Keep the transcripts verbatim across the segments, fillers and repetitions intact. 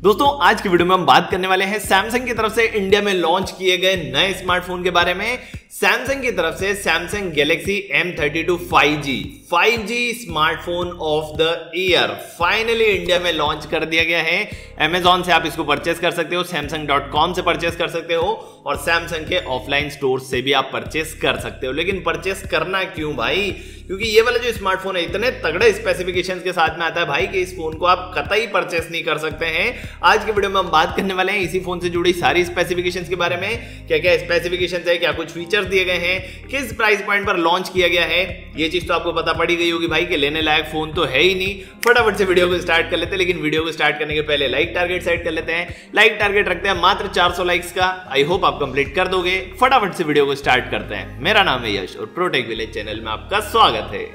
दोस्तों आज की वीडियो में हम बात करने वाले हैं सैमसंग की तरफ से इंडिया में लॉन्च किए गए नए स्मार्टफोन के बारे में। सैमसंग की तरफ से Samsung Galaxy M thirty two five G five G smartphone of the year finally India में लॉन्च कर दिया गया है। अमेजॉन से आप इसको परचेस कर सकते हो, सैमसंग डॉट कॉम से परचेस कर सकते हो और सैमसंग के ऑफलाइन स्टोर से भी आप परचेस कर सकते हो। लेकिन परचेस करना क्यों भाई? क्योंकि ये वाला जो स्मार्टफोन है इतने तगड़े स्पेसिफिकेशंस के साथ में आता है भाई कि इस फोन को आप कतई परचेस नहीं कर सकते हैं। आज के वीडियो में हम बात करने वाले हैं इसी फोन से जुड़ी सारी स्पेसिफिकेशंस के बारे में, क्या क्या स्पेसिफिकेशंस है, क्या कुछ फीचर्स दिए गए हैं, किस प्राइस पॉइंट पर लॉन्च किया गया है। ये चीज तो आपको पता पड़ी गई होगी भाई कि लेने लायक फोन तो है ही नहीं। फटाफट से वीडियो को स्टार्ट कर लेते हैं, लेकिन वीडियो को स्टार्ट करने के पहले लाइक टारगेट सेट कर लेते हैं। लाइक टारगेट रखते हैं मात्र चार सौ लाइक्स का। आई होप आप कंप्लीट कर दोगे। फटाफट से वीडियो को स्टार्ट करते हैं। मेरा नाम है यश और प्रोटेक विलेज चैनल में आपका स्वागत है।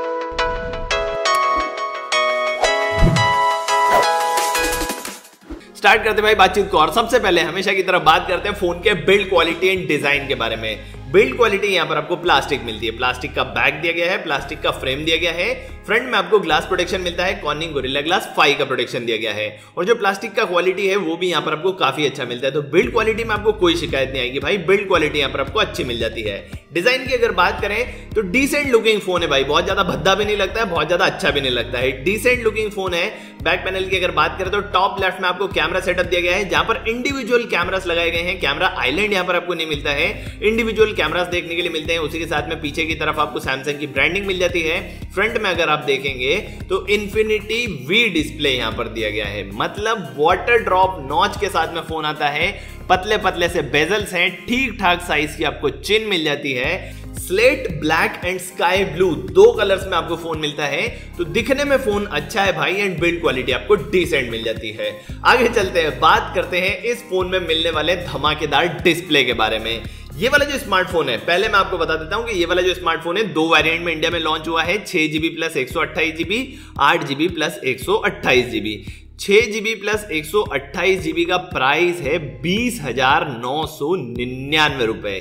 स्टार्ट करते भाई बातचीत को और सबसे पहले हमेशा की तरह बात करते हैं फोन के बिल्ड क्वालिटी एंड डिजाइन के बारे में। बिल्ड क्वालिटी यहाँ पर आपको प्लास्टिक मिलती है, प्लास्टिक का बैक दिया गया है, प्लास्टिक का फ्रेम दिया गया है, फ्रंट में आपको ग्लास प्रोटेक्शन मिलता है, कॉर्निंग गोरिल्ला ग्लास फाइव का प्रोटेक्शन दिया गया है और जो प्लास्टिक का क्वालिटी है वो भी यहाँ पर आपको काफी अच्छा मिलता है। तो बिल्ड क्वालिटी में आपको कोई शिकायत नहीं आएगी भाई, बिल्ड क्वालिटी यहाँ पर आपको अच्छी मिल जाती है। डिजाइन की अगर बात करें तो डिसेंट लुकिंग फोन है भाई, बहुत ज्यादा भद्दा भी नहीं लगता है, बहुत ज्यादा अच्छा भी नहीं लगता है, डिसेंट लुकिंग फोन है। बैक पैनल की अगर बात करें तो टॉप लेफ्ट में आपको कैमरा सेटअप दिया गया है जहां पर इंडिविजुअल कैमरास लगाए गए हैं। कैमरा आइलैंड यहाँ पर आपको नहीं मिलता है, इंडिविजुअल कैमरास देखने के लिए मिलते हैं। उसी के साथ में पीछे की तरफ आपको सैमसंग की ब्रांडिंग मिल जाती है। फ्रंट में अगर आप देखेंगे तो इन्फिनिटी वी डिस्प्ले यहां पर दिया गया है, मतलब वाटर ड्रॉप नॉच के साथ में फोन आता है। पतले पतले से बेजल्स हैं, ठीक ठाक साइज की आपको चिन मिल जाती है। Slate black and sky blue दो कलर्स में आपको फोन मिलता है। तो दिखने में फोन अच्छा है भाई एंड बिल्ड क्वालिटी आपको डिसेंट मिल जाती है। आगे चलते हैं, बात करते हैं इस फोन में मिलने वाले धमाकेदार डिस्प्ले के बारे में। ये वाला जो स्मार्टफोन है, पहले मैं आपको बता देता हूं कि ये वाला जो स्मार्टफोन है दो वेरिएंट में इंडिया में लॉन्च हुआ है, छह जीबी प्लस एक सौ अट्ठाईस जीबी, आठ जीबी प्लस एक सौ अट्ठाईस जीबी। छह जीबी प्लस एक सौ अट्ठाईस जीबी का प्राइस है बीस हजार नौ सौ निन्यानवे रुपए।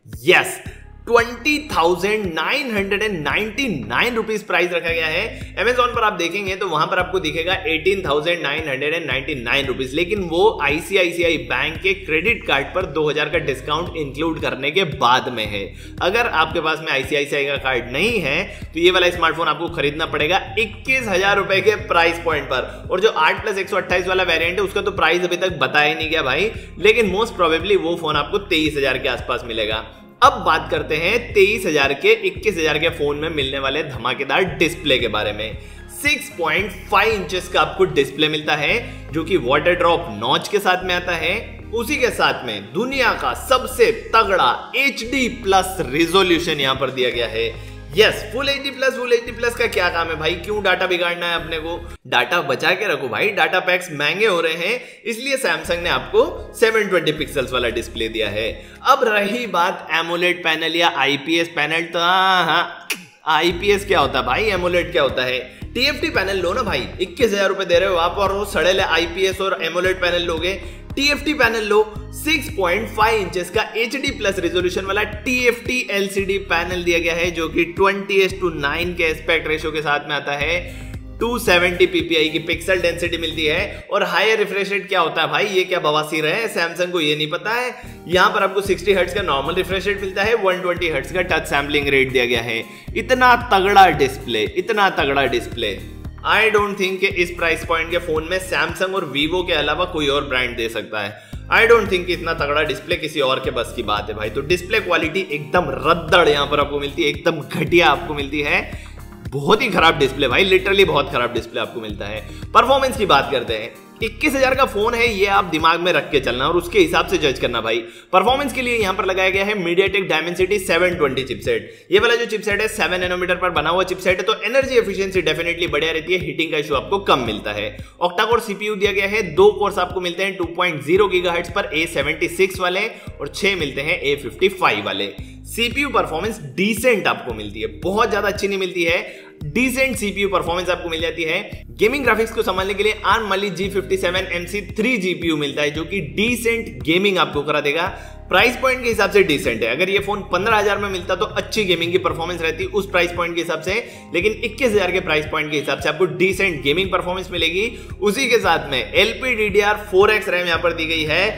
Yes, twenty thousand nine hundred and ninety nine rupees price रखा गया है। अमेजॉन पर आप देखेंगे तो वहां पर आपको दिखेगा eighteen thousand nine hundred and ninety nine rupees, लेकिन वो आईसीआईसीआई बैंक के क्रेडिट कार्ड पर दो हजार का डिस्काउंट इंक्लूड करने के बाद में है। अगर आपके पास में आईसीआईसीआई का कार्ड नहीं है तो ये वाला स्मार्टफोन आपको खरीदना पड़ेगा इक्कीस हजार रुपए के प्राइस पॉइंट पर। और जो आठ प्लस एक सौ अट्ठाईस वाला वेरियंट है उसका तो प्राइस अभी तक बताया नहीं गया भाई, लेकिन मोस्ट प्रोबेबली वो फोन आपको तेईस हजार के आसपास मिलेगा। अब बात करते हैं तेईस हजार के इक्कीस हजार के फोन में मिलने वाले धमाकेदार डिस्प्ले के बारे में। सिक्स पॉइंट फाइव इंचेस का आपको डिस्प्ले मिलता है जो कि वाटर ड्रॉप नॉच के साथ में आता है। उसी के साथ में दुनिया का सबसे तगड़ा एच डी प्लस रिजोल्यूशन यहां पर दिया गया है। Yes, full HD plus full HD plus का क्या काम है भाई? क्यों डाटा बिगाड़ना है अपने को? डाटा बचा के रखो भाई, डाटा पैक्स महंगे हो रहे हैं, इसलिए सैमसंग ने आपको सेवन ट्वेंटी पिक्सल्स वाला डिस्प्ले दिया है। अब रही बात एमोलेड पैनल या आईपीएस पैनल, तो हाँ, आईपीएस क्या होता है भाई, एमोलेड क्या होता है? टीएफटी पैनल लो ना भाई, इक्कीस हजार रुपए दे रहे हो आप और वो सड़ेले आईपीएस और एमोलेड पैनल लोगे। टीएफटी पैनल लो, सिक्स पॉइंट फाइव इंचेस का एचडी प्लस रेजोल्यूशन वाला टीएफटी एलसीडी पैनल दिया गया है जो कि ट्वेंटी एस टू नाइन के एस्पेक्ट रेशियो के साथ में आता है। टू सेवेंटी पीपीआई की पिक्सल डेंसिटी मिलती है और हायर रिफ्रेश रेट क्या होता है भाई? ये क्या बवासीर है, सैमसंग को ये नहीं पता है? यहाँ पर आपको सिक्सटी हर्ट्ज का नॉर्मल रिफ्रेश रेट मिलता है, वन ट्वेंटी हर्ट्ज का टच सैम्पलिंग रेट दिया गया है। इतना तगड़ा डिस्प्ले, इतना तगड़ा डिस्प्ले आई डोंट थिंक कि इस प्राइस पॉइंट के फोन में सैमसंग और वीवो के अलावा कोई और ब्रांड दे सकता है। आई डोंट थिंक कि इतना तगड़ा डिस्प्ले किसी और के बस की बात है भाई। तो डिस्प्ले क्वालिटी एकदम रद्दड़ यहाँ पर आपको मिलती है, एकदम घटिया आपको मिलती है। बहुत ही खराब डिस्प्ले भाई, लिटरली बहुत खराब डिस्प्ले आपको मिलता है। परफॉर्मेंस की बात करते हैं, इक्कीस हजार का फोन है, ये आप दिमाग में रख के चलना और उसके हिसाब से जज करना भाई। परफॉर्मेंस के लिए यहां पर लगाया गया है MediaTek Dimensity seven twenty chipset. ये वाला जो चिपसेट है सेवन नैनोमीटर पर बना हुआ चिपसेट है, तो एनर्जी एफिशिएंसी डेफिनेटली बढ़िया रहती है, हीटिंग का इशू आपको कम मिलता है। ऑक्टा कोर सीपीयू दिया गया है, दो कोर्स आपको मिलते हैं टू पॉइंट ज़ीरो गीगाहर्ट्ज पर ए सेवेंटी सिक्स वाले और छह मिलते हैं ए फिफ्टी फाइव वाले। सीपीयू परफॉर्मेंस डिसेंट आपको मिलती है, बहुत ज्यादा अच्छी नहीं मिलती है। डिसेंट सीपीयू परफॉर्मेंस आपको मिल जाती है। गेमिंग ग्राफिक्स को संभालने के लिए Arm Mali G fifty seven M C three GPU मिलता है जो कि डिसेंट गेमिंग आपको करा देगा। प्राइस पॉइंट के हिसाब से डिसेंट है। अगर ये फोन पंद्रह हजार में मिलता तो अच्छी गेमिंग की परफॉर्मेंस रहती उस प्राइस पॉइंट के हिसाब से, लेकिन इक्कीस हजार के प्राइस पॉइंट के हिसाब से आपको डिसेंट गेमिंग परफॉर्मेंस मिलेगी। उसी के साथ में L P D D R four X RAM यहां पर दी गई है।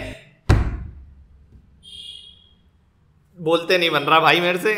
बोलते नहीं बन रहा भाई मेरे से।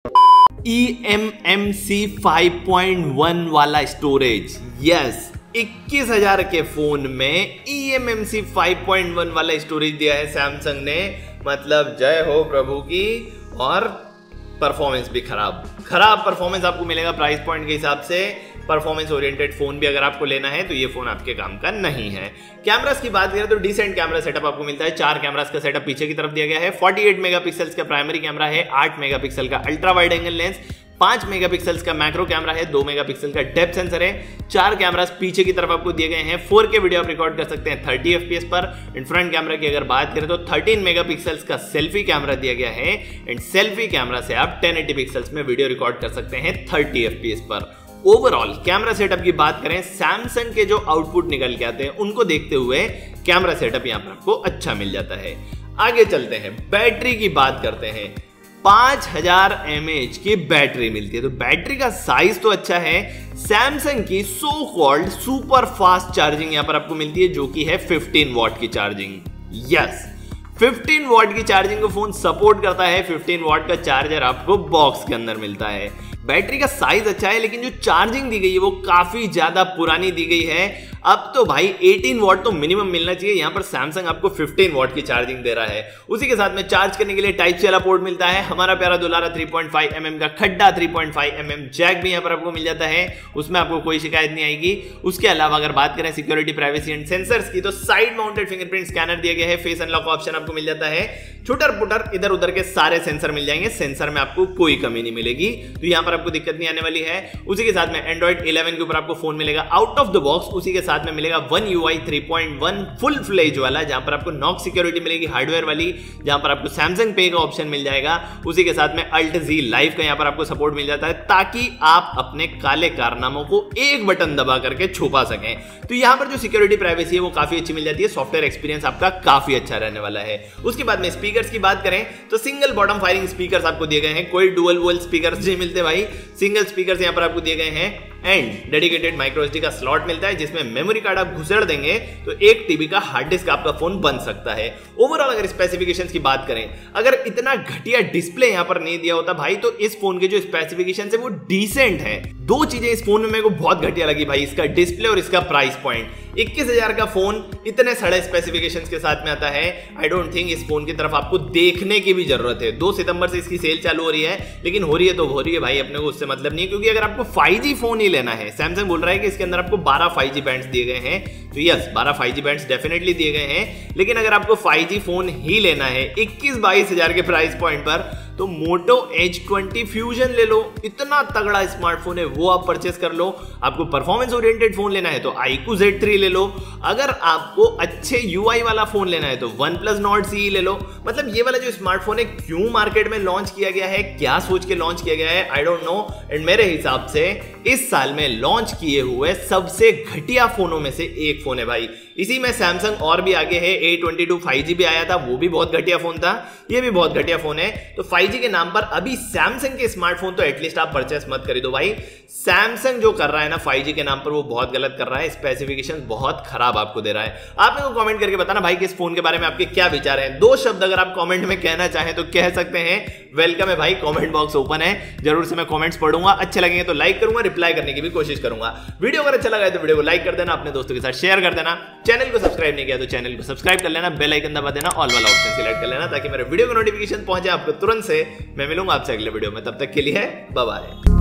E M M C five point one वाला स्टोरेज, यस, इक्कीस हजार के फोन में E M M C five point one वाला स्टोरेज दिया है सैमसंग ने। मतलब जय हो प्रभु की। और परफॉर्मेंस भी खराब खराब परफॉर्मेंस आपको मिलेगा प्राइस पॉइंट के हिसाब से। परफॉर्मेंस ओरिएंटेड फोन भी अगर आपको लेना है तो ये फोन आपके काम का नहीं है। कैमरास की बात करें तो डिसेंट कैमरा सेटअप आपको मिलता है। चार कैमरास का सेटअप पीछे की तरफ दिया गया है। अड़तालीस मेगापिक्सल्स का प्राइमरी कैमरा है, आठ मेगापिक्सल का अल्ट्रा वाइड एंगल लेंस, पांच मेगापिक्सल्स का मैक्रो कैमरा है, दो मेगापिक्सल का डेप्थ सेंसर है। चार कैमरास पीछे की तरफ आपको दिए गए हैं। फोर के वीडियो आप रिकॉर्ड कर सकते हैं थर्टी एफपीएस पर। इन फ्रंट कैमरा की अगर बात करें तो थर्टीन मेगापिक्सल्स का सेल्फी कैमरा दिया गया है। एंड सेल्फी कैमरा से आप टेन एटी पिक्सल्स में वीडियो रिकॉर्ड कर सकते हैं थर्टी एफपीएस पर। ओवरऑल कैमरा सेटअप की बात करें, सैमसंग के जो आउटपुट निकल के आते हैं उनको देखते हुए कैमरा सेटअप यहां पर आपको अच्छा मिल जाता है। आगे चलते हैं, बैटरी की बात करते हैं। पांच हजार एम एच की बैटरी मिलती है, तो बैटरी का साइज तो अच्छा है। सैमसंग की so called super fast charging यहां पर आपको मिलती है जो कि है फिफ्टीन वॉट की चार्जिंग। यस, फिफ्टीन वॉट की चार्जिंग को फोन सपोर्ट करता है। फिफ्टीन वॉट का चार्जर आपको बॉक्स के अंदर मिलता है। बैटरी का साइज अच्छा है, लेकिन जो चार्जिंग दी गई है वो काफी ज्यादा पुरानी दी गई है। अब तो भाई अठारह वॉट तो मिनिमम मिलना चाहिए, यहां पर सैमसंग आपको फिफ्टीन वॉट की चार्जिंग दे रहा है। उसी के साथ में चार्ज करने के लिए टाइप सी वाला पोर्ट मिलता है। हमारा प्यारा दुलारा three point five M M का खड्डा three point five M M jack भी यहां पर आपको मिल जाता है, उसमें आपको कोई शिकायत नहीं आएगी। उसके अलावा अगर बात करें सिक्योरिटी, प्राइवेसी एंड सेंसर्स की, तो साइड माउंटेड फिंगरप्रिंट स्कैनर दिया गया है। फेस अनलॉक ऑप्शन आपको मिल जाता है। छुटर पुटर इधर उधर के सारे सेंसर मिल जाएंगे, सेंसर में आपको कोई कमी नहीं मिलेगी, तो यहां पर आपको दिक्कत नहीं आने वाली है। उसी के साथ में एंड्रॉइड इलेवन के ऊपर आपको फोन मिलेगा आउट ऑफ द बॉक्स। उसी के साथ में मिलेगा One UI three point one full fledged वाला, जहां पर आपको नॉक सिक्योरिटी मिलेगी हार्डवेयर वाली, जहां पर आपको सैमसंग पे का ऑप्शन मिल जाएगा। उसी के साथ में अल्ट जी लाइव का यहां पर आपको सपोर्ट मिल जाता है, ताकि आप अपने काले कारनामों को एक बटन दबा करके छुपा सकें। तो यहां पर जो सिक्योरिटी प्राइवेसी है वो काफी अच्छी मिल जाती है। सॉफ्टवेयर एक्सपीरियंस आपका काफी अच्छा रहने वाला है। उसके बाद में स्पीकर्स की बात करें तो सिंगल बॉटम फायरिंग स्पीकर्स आपको दिए गए हैं। कोई डुअल वोल स्पीकर्स नहीं मिलते भाई, सिंगल स्पीकर्स यहां पर आपको दिए गए हैं। एंड डेडिकेटेड माइक्रो एसडी का स्लॉट मिलता है, जिसमें मेमोरी कार्ड आप घुसेड़ देंगे तो एक टीबी का हार्ड डिस्क आपका फोन बन सकता है। ओवरऑल अगर स्पेसिफिकेशंस की बात करें, अगर इतना घटिया डिस्प्ले यहां पर नहीं दिया होता भाई, तो इस फोन के जो स्पेसिफिकेशंस है वो डिसेंट है। दो चीजें इस फोन में मेरे को बहुत घटिया लगी भाई, इसका डिस्प्ले और इसका प्राइस पॉइंट। इक्कीस हजार का फोन इतने सड़े स्पेसिफिकेशंस के साथ में आता है। आई डोंट थिंक इस फोन की तरफ आपको देखने की भी जरूरत है। दो सितंबर से इसकी सेल चालू हो रही है, लेकिन हो रही है तो हो रही है भाई, अपने को उससे मतलब नहीं है। क्योंकि अगर आपको फाइव जी फोन ही लेना है, सैमसंग बोल रहा है कि इसके अंदर आपको बारह फाइव जी बैंड्स दिए गए हैं, तो यस बारह फाइव जी बैंड्स डेफिनेटली दिए गए हैं। लेकिन अगर आपको फाइव जी फोन ही लेना है इक्कीस बाईस हजार के प्राइस पॉइंट पर, तो मोटो एच ट्वेंटी फ्यूजन ले लो, इतना तगड़ा स्मार्टफोन है, वो आप परचेस कर लो। आपको परफॉर्मेंस ओरिएंटेड फोन लेना है तो आईक्यू ज़ेड थ्री ले लो। अगर आपको अच्छे यूआई वाला फोन लेना है तो OnePlus Nord C E ले लो। मतलब ये वाला जो स्मार्टफोन है क्यों मार्केट में लॉन्च किया गया है, क्या सोच के लॉन्च किया गया है, आई डोंट नो। एंड मेरे हिसाब से इस साल में लॉन्च किए हुए सबसे घटिया फोनों में से एक फोन है भाई। इसी में सैमसंग और भी आगे है, A twenty two five G भी आया था, वो भी बहुत घटिया फोन था, ये भी बहुत घटिया फोन है। तो फाइव जी के नाम पर अभी सैमसंग के स्मार्टफोन तो एटलीस्ट आप परचेस मत खरीदो भाई। सैमसंग जो कर रहा है ना फाइव जी के नाम पर, वो बहुत गलत कर रहा है, स्पेसिफिकेशन बहुत खराब आपको दे रहा है। आप मेरे को कमेंट करके बताना भाई कि इस फोन के बारे में आपके क्या विचार हैं। दो शब्द अगर आप कमेंट में कहना चाहें तो कह सकते हैं, वेलकम है भाई, कमेंट बॉक्स ओपन है, जरूर से मैं कमेंट्स पढ़ूंगा, अच्छे लगेंगे तो लाइक करूंगा, रिप्लाई करने की भी कोशिश करूंगा। वीडियो अगर अच्छा लगा है तो वीडियो को लाइक कर देना, अपने दोस्तों के साथ शेयर कर देना। चैनल को सब्सक्राइब नहीं किया तो चैनल को सब्सक्राइब कर लेना, बेल आइकन दबा देना, ऑल वाला ऑप्शन सिलेक्ट कर लेना, ताकि मेरे वीडियो को नोटिफिकेशन पहुंचे आपको तुरंत से। मैं मिलूंगा आपसे अगले वीडियो में, तब तक के लिए बाय बाय।